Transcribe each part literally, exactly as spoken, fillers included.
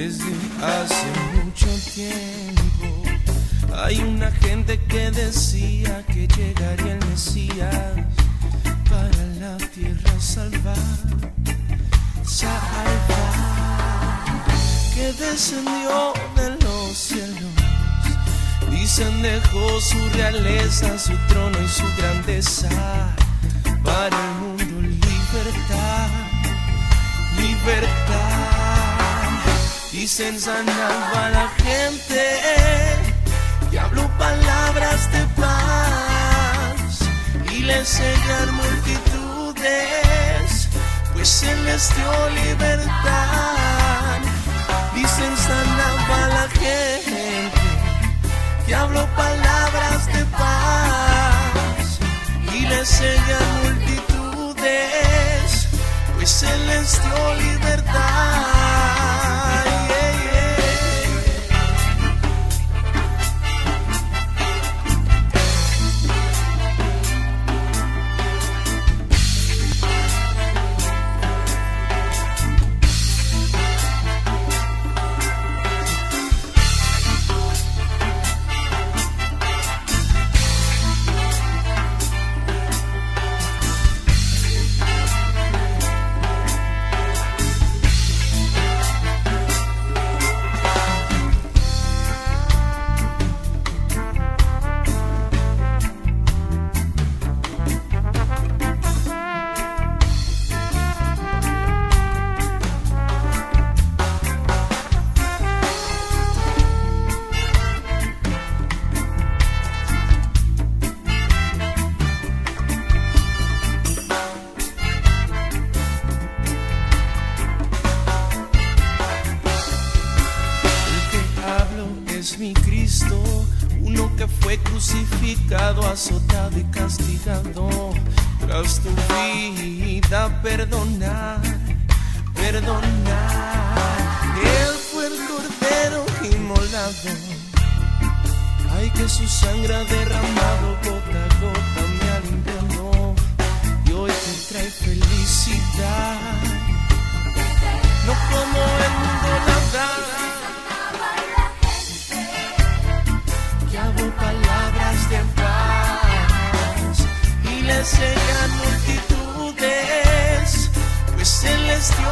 Desde hace mucho tiempo hay una gente que decía que llegaría el Mesías para la tierra salvar, salvar, que descendió de los cielos. Dicen dejó su realeza, su trono y su grandeza para el mundo. Libertad, libertad. Dicen sanaba a la gente y habló palabras de paz y le enseñan multitudes, pues él les dio libertad. Dicen sanaba a la gente y habló palabras de paz y le enseñan multitudes, pues él les dio libertad. Mi Cristo, uno que fue crucificado, azotado y castigado, tras tu vida perdonar, perdonar. Él fue el cordero inmolado, ay, que su sangre ha derramado gota a gota me ha limpiado y hoy te trae felicidad, no como el mundo la da. Palabras de paz y le enseñan multitudes, pues él les dio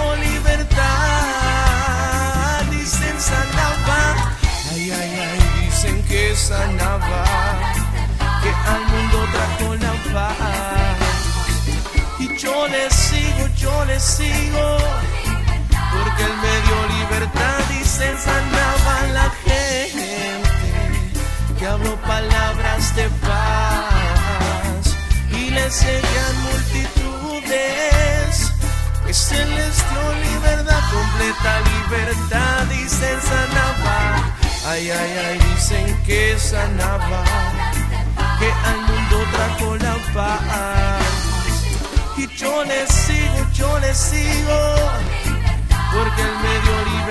libertad. Dicen sanaba, ay, ay, ay, dicen que sanaba, que al mundo trajo la paz. Y yo le sigo, yo le sigo, porque él me dio libertad. Dicen sanaba la gente, que habló palabras de paz y le enseñan multitudes, pues él les dio libertad, completa libertad. Dicen sanaba, ay, ay, ay, dicen que sanaba, que al mundo trajo la paz. Y yo le sigo, yo le sigo, porque él me dio libertad.